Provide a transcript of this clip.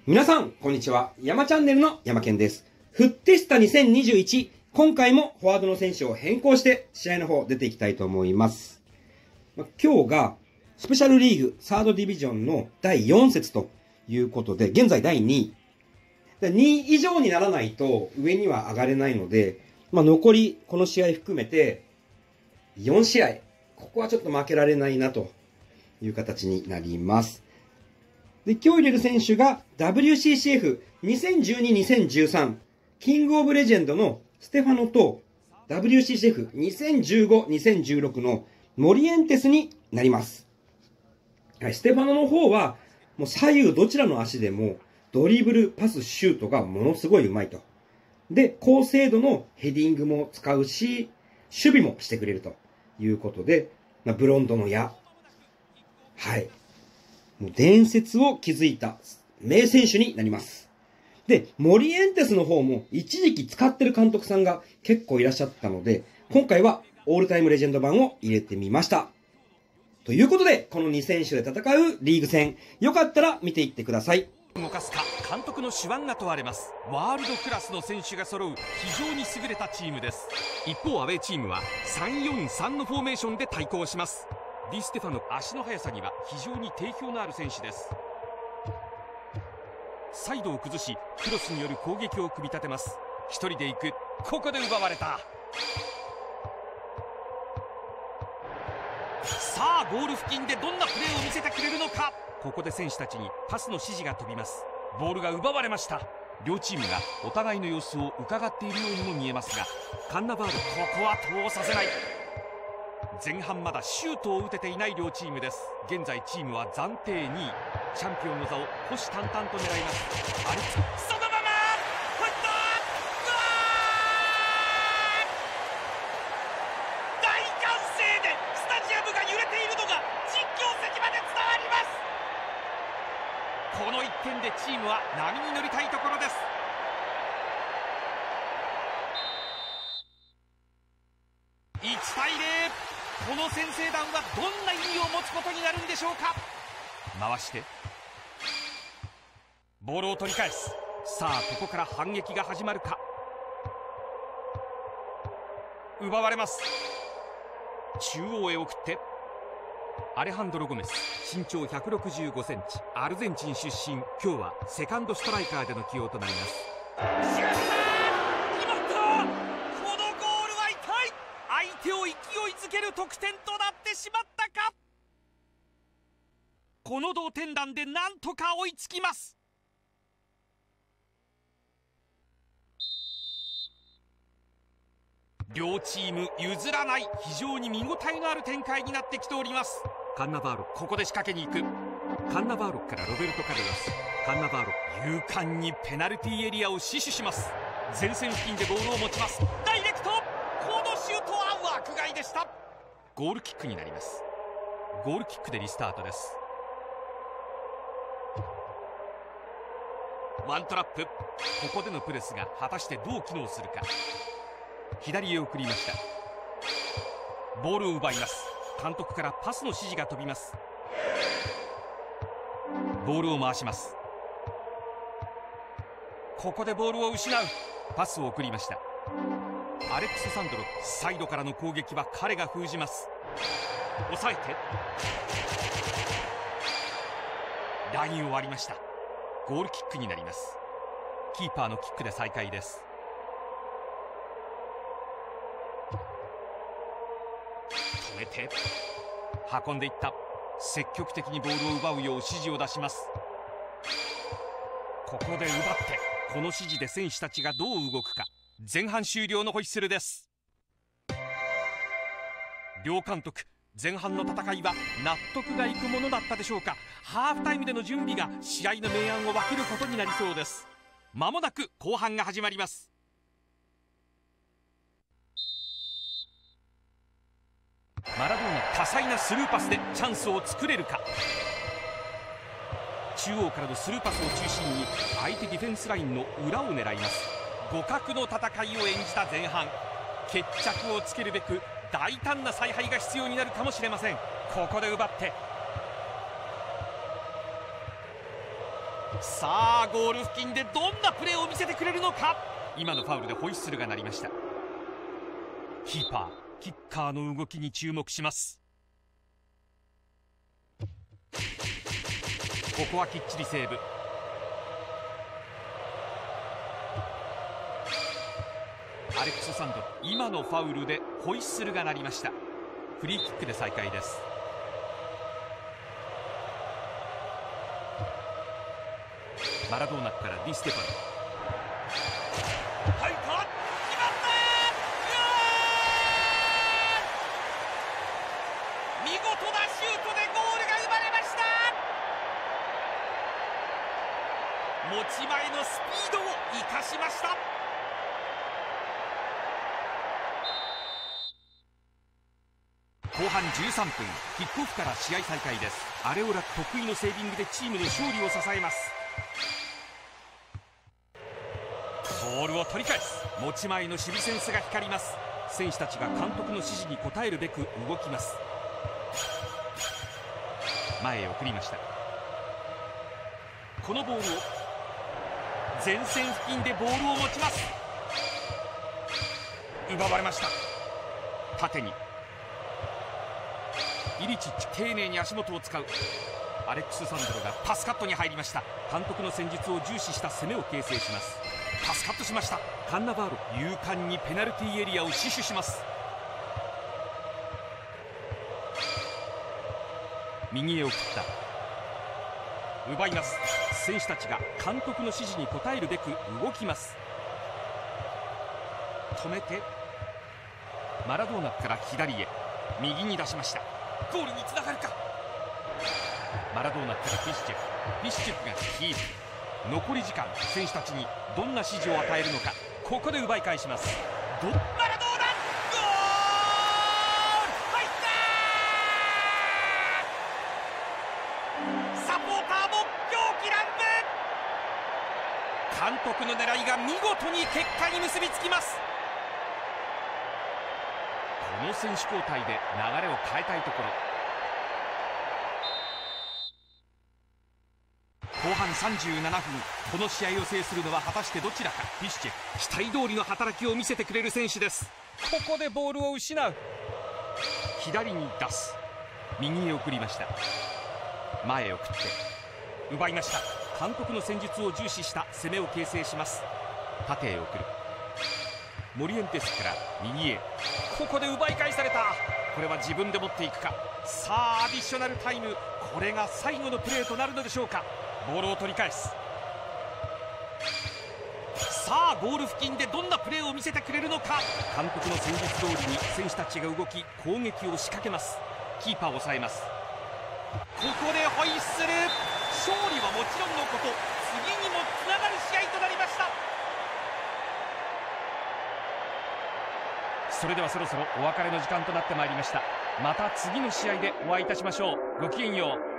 皆さん、こんにちは。山チャンネルの山健です。フッテスタ2021、今回もフォワードの選手を変更して試合の方出ていきたいと思います。今日がスペシャルリーグサードディビジョンの第4節ということで、現在第2位。2位以上にならないと上には上がれないので、残りこの試合含めて4試合、ここはちょっと負けられないなという形になります。で、今日入れる選手が WCCF2012-2013 キングオブレジェンドのステファノと WCCF2015-2016 のモリエンテスになります。はい、ステファノの方はもう左右どちらの足でもドリブル、パス、シュートがものすごい上手いと。で、高精度のヘディングも使うし、守備もしてくれるということで、ブロンドの矢。はい。もう伝説を築いた名選手になります。で、モリエンテスの方も一時期使ってる監督さんが結構いらっしゃったので、今回はオールタイムレジェンド版を入れてみました。ということで、この2選手で戦うリーグ戦、よかったら見ていってください。 動かすか、監督の手腕が問われます。ワールドクラスの選手が揃う非常に優れたチームです。一方アウェーチームは 3-4-3 のフォーメーションで対抗します。ディステファノ、足の速さには非常に定評のある選手です。サイドを崩しクロスによる攻撃を組み立てます。一人で行く。ここで奪われた。さあゴール付近でどんなプレーを見せてくれるのか。ここで選手たちにパスの指示が飛びます。ボールが奪われました。両チームがお互いの様子を伺っているようにも見えますが、カンナバール、ここは通させない。前半まだシュートを打てていない両チームです。現在チームは暫定2位、チャンピオンの座を虎視眈々と狙います。アリツ、そのまま振った。大歓声でスタジアムが揺れているのが実況席まで伝わります。この1点でチームは波に乗りたいところです。1対0。この先制弾はどんな意味を持つことになるんでしょうか。回してボールを取り返す。さあここから反撃が始まるか。奪われます。中央へ送ってアレハンドロ・ゴメス、身長165センチ、アルゼンチン出身。今日はセカンドストライカーでの起用となります。相手を勢いづける得点となってしまったか。この同点弾でなんとか追いつきます。両チーム譲らない非常に見応えのある展開になってきております。カンナバーロ、ここで仕掛けに行く。カンナバーロからロベルト・カルロス。カンナバーロ、勇敢にペナルティーエリアを死守します。前線付近でボールを持ちます。ダイレクト、このシュートは枠外でした。ゴールキックになります。ゴールキックでリスタートです。ワントラップ。ここでのプレスが果たしてどう機能するか。左へ送りました。ボールを奪います。監督からパスの指示が飛びます。ボールを回します。ここでボールを失う。パスを送りました。アレックス・サンドロ、サイドからの攻撃は彼が封じます。抑えてラインを割りました。ゴールキックになります。キーパーのキックで再開です。止めて運んでいった。積極的にボールを奪うよう指示を出します。ここで奪って、この指示で選手たちがどう動くか。前半終了のホイッスルです。両監督、前半の戦いは納得がいくものだったでしょうか。ハーフタイムでの準備が試合の明暗を分けることになりそうです。まもなく後半が始まります。マラドーナ、多彩なスルーパスでチャンスを作れるか。中央からのスルーパスを中心に相手ディフェンスラインの裏を狙います。互角の戦いを演じた前半、決着をつけるべく大胆な采配が必要になるかもしれません。ここで奪ってさあゴール付近でどんなプレーを見せてくれるのか。今のファウルでホイッスルが鳴りました。キーパーキッカーの動きに注目します。ここはきっちりセーブ。アレクス・サンドロ、今のファウルでホイッスルが鳴りました。フリーキックで再開です。マラドーナからディステファノ、入った、決まった。見事なシュートでゴールが生まれました。持ち前のスピードを生かしました。後半13分、キックオフから試合再開です。アレオラ得意のセービングでチームの勝利を支えます。ボールを取り返す。持ち前の守備センスが光ります。選手たちが監督の指示に応えるべく動きます。前へ送りました。このボールを前線付近でボールを持ちます。奪われました。縦にイリチッチ、丁寧に足元を使う。アレックス・サンドロがパスカットに入りました。監督の戦術を重視した攻めを形成します。パスカットしました。カンナバーロ、勇敢にペナルティーエリアを死守します。右へ送った。奪います。選手たちが監督の指示に応えるべく動きます。止めてマラドーナから左へ右に出しました。ゴールにつながるか。マラドーナからフィッシュフがキープ。残り時間、選手たちにどんな指示を与えるのか。ここで奪い返します。マラドーナ、ゴール入った。サポーターも狂気乱舞。監督の狙いが見事に結果に結びつきます。この選手交代で流れを変えたいところ。後半37分、この試合を制するのは果たしてどちらか。フィッシュ期待通りの働きを見せてくれる選手です。ここでボールを失う。左に出す。右へ送りました。前へ送って奪いました。監督の戦術を重視した攻めを形成します。縦へ送る。モリエンテスから右へ。ここで奪い返された。これは自分で持っていくか。さあアディショナルタイム、これが最後のプレーとなるのでしょうか。ボールを取り返す。さあゴール付近でどんなプレーを見せてくれるのか。監督の戦術通りに選手たちが動き攻撃を仕掛けます。キーパーを抑えます。ここでホイッスル。勝利はもちろんのこと、次にもつながる試合となりました。それではそろそろお別れの時間となってまいりました。また次の試合でお会いいたしましょう。ごきげんよう。